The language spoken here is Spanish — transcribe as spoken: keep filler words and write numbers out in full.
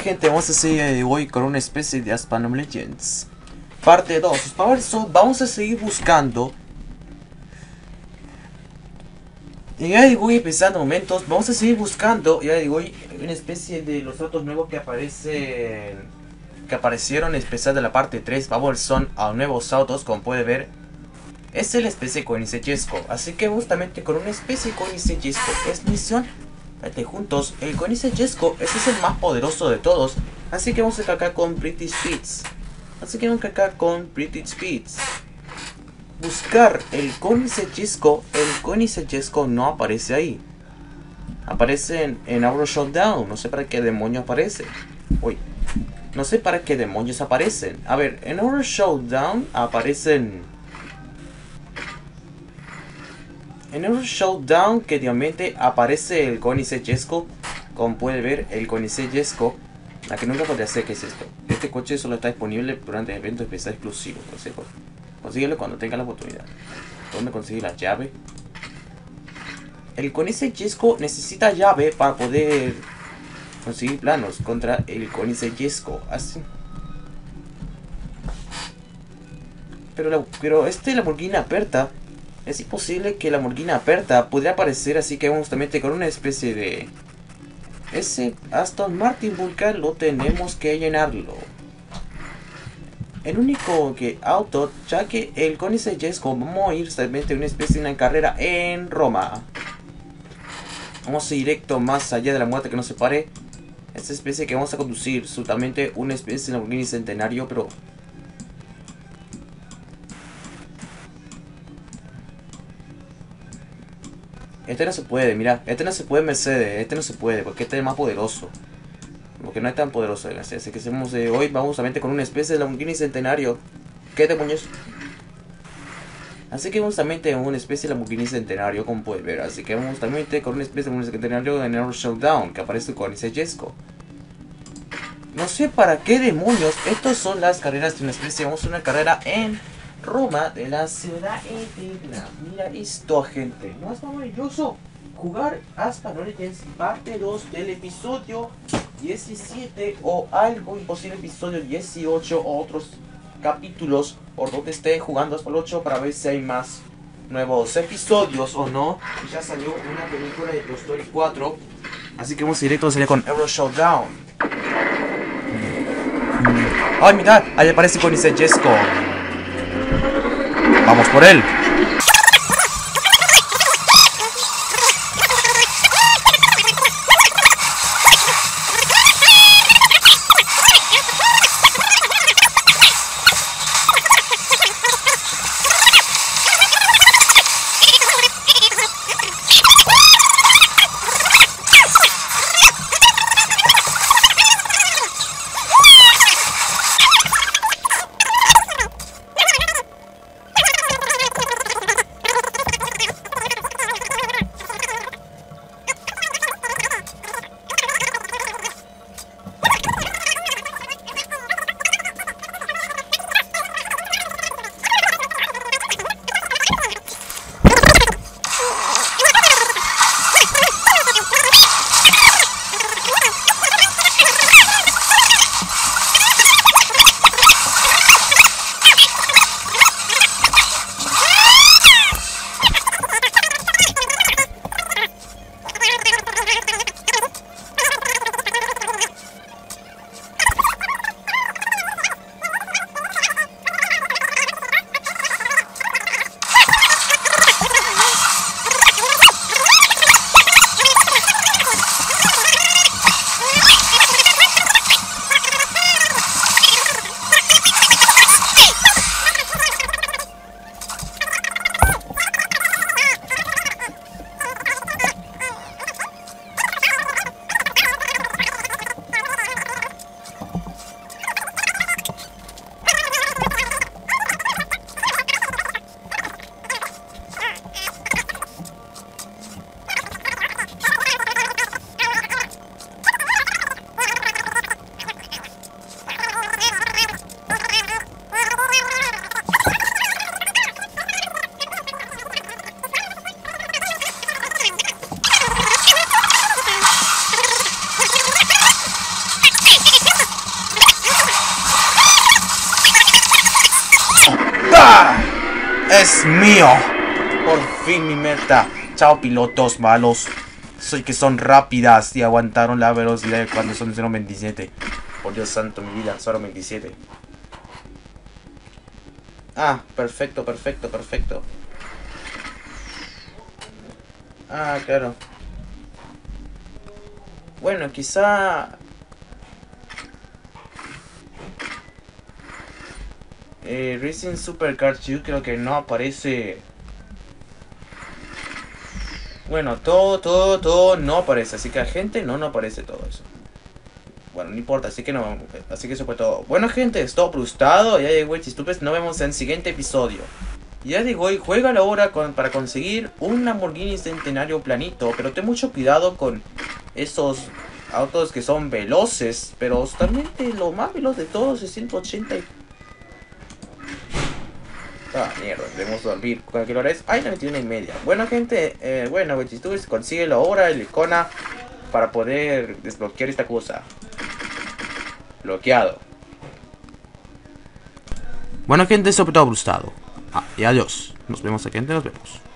gente, vamos a seguir hoy con una especie de Aspanum Legends parte dos. Para eso vamos a seguir buscando. Y ya digo, empezando momentos, vamos a seguir buscando, ya digo, una especie de los autos nuevos que aparecen, que aparecieron en especial de la parte tres. Vamos, son a nuevos autos, como puede ver. Es la especie de Koenigsegg. Así que justamente con una especie de Koenigsegg es misión. Vete juntos, el Koenigsegg, ese es el más poderoso de todos. Así que vamos a cacar con British Speeds. Así que vamos a cacar con British Speeds. Buscar el Koenigsegg. El Koenigsegg no aparece ahí. Aparece en, en Euro Showdown. No sé para qué demonios aparece. Uy. No sé para qué demonios aparecen. A ver, en Euro Showdown aparecen. En Euro Showdown que diamente aparece el Koenigsegg. Como puede ver, el Koenigsegg. La que nunca podría hacer, ¿qué es esto? Este coche solo está disponible durante el evento especial exclusivo. Entonces, consíguelo cuando tenga la oportunidad. ¿Dónde conseguir la llave? El Koenigsegg necesita llave para poder conseguir planos contra el Koenigsegg. Así. Pero, la, pero este Lamborghini Aperta. Es imposible que la Lamborghini Aperta pudiera aparecer, así que justamente con una especie de... Ese Aston Martin Vulcan lo tenemos que llenarlo. El único que auto, ya que el Koenigsegg, vamos a ir solamente a una especie de una carrera en Roma. Vamos a ir directo más allá de la muerte que nos separe. Esta especie que vamos a conducir, solamente una especie de Lamborghini Centenario, pero... Este no se puede, mira, este no se puede Mercedes, este no se puede, porque este es más poderoso. Porque no es tan poderoso, así que hacemos de hoy, vamos justamente con una especie de Lamborghini Centenario. ¿Qué demonios? Así que justamente una especie de Lamborghini Centenario, como pueden ver. Así que vamos justamente con una especie de Lamborghini Centenario en Euro Showdown, que aparece con ese Jesco. No sé para qué demonios, estas son las carreras de una especie, vamos a una carrera en Roma de la ciudad eterna. Mira esto, gente, no es maravilloso jugar Aspanum Legends parte dos del episodio diecisiete o algo imposible episodio dieciocho o otros capítulos por donde esté jugando Aspanum ocho para ver si hay más nuevos episodios o no. Ya salió una película de Toy Story cuatro, así que vamos directo a salir con Euro Showdown. Ay, mirad, ahí aparece Koenigsegg. Vamos por él. ¡Es mío! Por fin mi meta. Chao, pilotos malos. Soy que son rápidas y aguantaron la velocidad de cuando son cero veintisiete. Por Dios santo, mi vida, cero veintisiete. Ah, perfecto, perfecto, perfecto. Ah, claro. Bueno, quizá... Eh, Racing Supercars yo creo que no aparece... Bueno, todo, todo, todo no aparece. Así que a gente no, no aparece todo eso. Bueno, no importa, así que no, así que eso fue todo. Bueno, gente, estoy frustrado. Ya llegó el Chistupes, nos vemos en el siguiente episodio. Ya digo, y juega ahora con, para conseguir un Lamborghini Centenario planito. Pero ten mucho cuidado con esos autos que son veloces. Pero totalmente lo más veloz de todos es ciento ochenta y... Ah, mierda, debemos dormir. ¿Cuál hora es? Ay, la veintiuna y media. Bueno, gente, eh, bueno, Chistupes, consigue la hora, el icona para poder desbloquear esta cosa. Bloqueado. Bueno, gente, sobre todo gustado. Ah, y adiós. Nos vemos aquí, gente, nos vemos.